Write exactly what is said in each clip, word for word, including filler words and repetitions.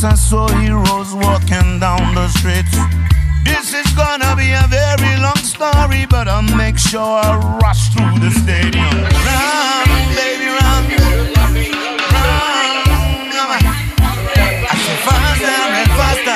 once I saw heroes walking down the streets. This is gonna be a very long story, but I'll make sure I rush through the stadium. Run, baby, run, run. I say faster and faster.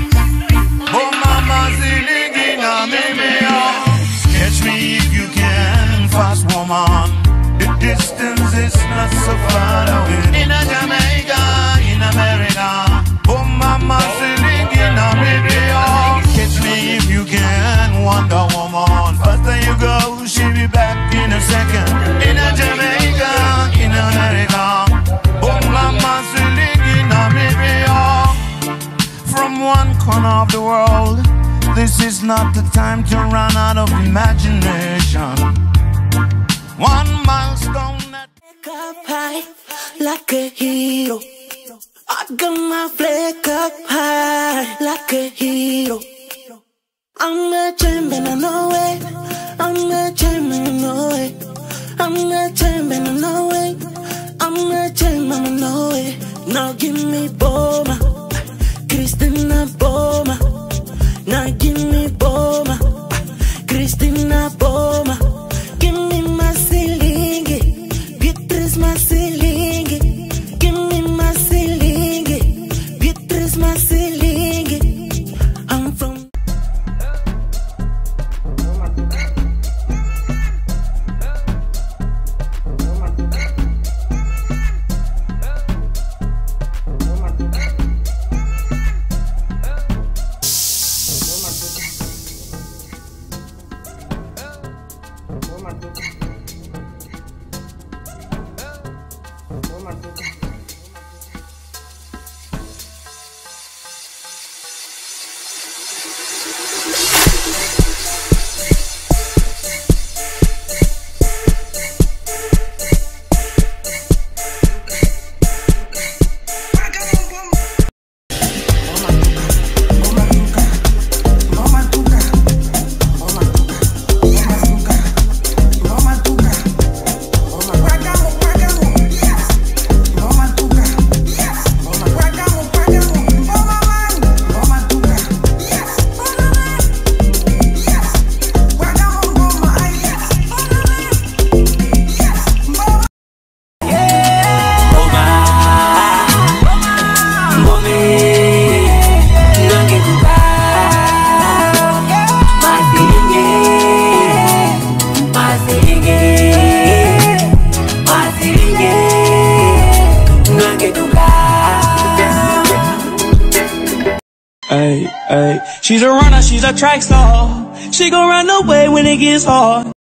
Oh, mama, singing in Namibia. Catch me if you can, fast woman. The distance is not so far away. In a Jamaica, in America. Oh, mama, singing in Namibia. Catch me if you can, Wonder Woman. Faster you go, she'll be back in a second. In a Jamaica, in America. Oh, mama, singing in Namibia. From one corner of the world, this is not the time to run out of imagination. One milestone that wake up high like a hero. I got my flag up high like a hero. I'm a champion, I know it. I'm a champion, I know it. I'm a champion, I know it. I'm a champion, I know it. Now give me BOMA, Christina BOMA. Now give me BOMA, Christina BOMA. Give me my silingi, Beatrice my silingi. Give me my silingi, Beatrice my silingi. I'm from Ay, ay. She's a runner, she's a track star. She gon' run away when it gets hard.